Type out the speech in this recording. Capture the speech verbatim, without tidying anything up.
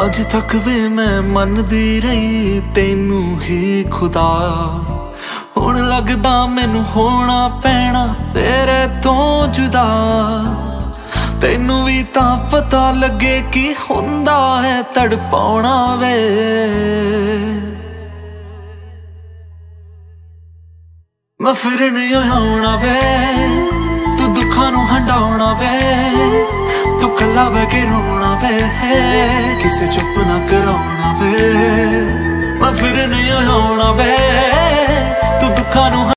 अज तक वे मैं मनदी रही तेनू ही खुदा, हुण लगदा मैनू होना पैना तेरे तो जुदा। तेनू भी तां पता लगे कि हुंदा है तड़पाउणा वे। मैं फिर नहीं आउणा वे, तू दुखां नू हंडाउणा वे, तू कल्ला बह के रोना वे, किसे चुप ना कराउणा वे। मैं फिर नहीं आउणा वे, तू दुखां नू